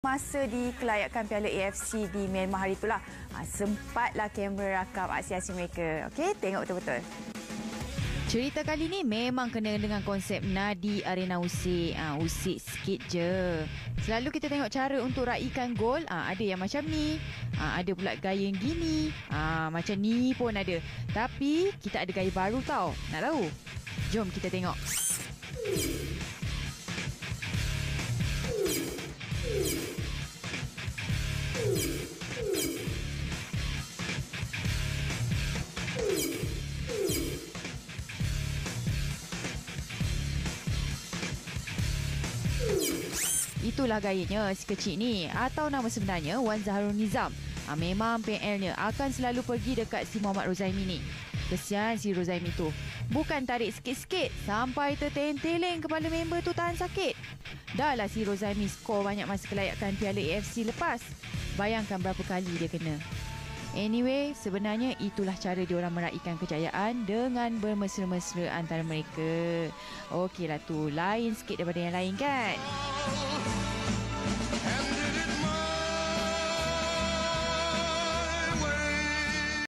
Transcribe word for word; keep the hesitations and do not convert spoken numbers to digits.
Masa di kelayakan Piala A F C di Myanmar hari itulah, ha, sempatlah kamera rakam aksi-aksi mereka. Okey, tengok betul-betul. Cerita kali ni memang kena dengan konsep nadi arena usik. Ha, usik sikit je. Selalu kita tengok cara untuk raikan gol. Ha, ada yang macam ni. Ha, ada pula gaya yang gini. Ha, macam ni pun ada. Tapi kita ada gaya baru tau. Nak tahu? Jom kita tengok. Itulah gayanya si kecil ni, atau nama sebenarnya Wan Zaharul Nizam. Ha, memang P L-nya akan selalu pergi dekat si Muhammad Rozaimi ni. Kesian si Rozaimi tu. Bukan tarik sikit-sikit sampai terteleng-teleng kepala member tu tahan sakit. Dah lah si Rozaimi skor banyak masa kelayakan Piala A F C lepas. Bayangkan berapa kali dia kena. Anyway, sebenarnya itulah cara diorang meraihkan kejayaan dengan bermesra-mesra antara mereka. Okeylah tu, lain sikit daripada yang lain kan?